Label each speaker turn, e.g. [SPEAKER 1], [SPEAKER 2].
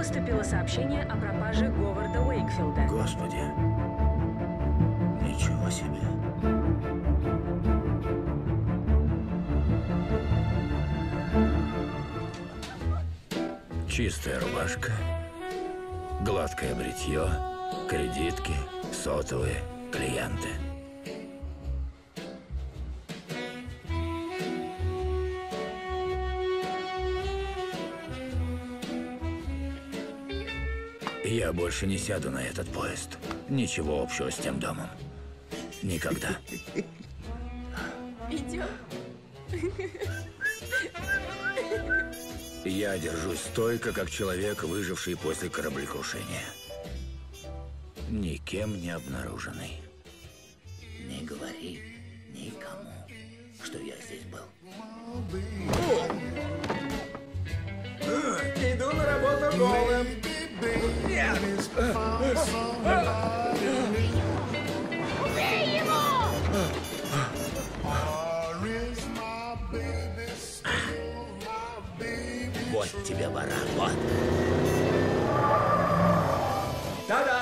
[SPEAKER 1] поступило сообщение о пропаже Говарда Уэйкфилда.
[SPEAKER 2] Господи. Ничего себе. Чистая рубашка, гладкое бритье, кредитки, сотовые, клиенты. Я больше не сяду на этот поезд. Ничего общего с тем домом. Никогда.
[SPEAKER 1] Идем.
[SPEAKER 2] Я держусь стойко, как человек, выживший после кораблекрушения. Никем не обнаруженный. Не говори никому, что я здесь был.
[SPEAKER 3] Иду на работу голым. Нет!
[SPEAKER 1] Убей его!
[SPEAKER 2] Вот тебе, баран, вот.
[SPEAKER 3] Та-да!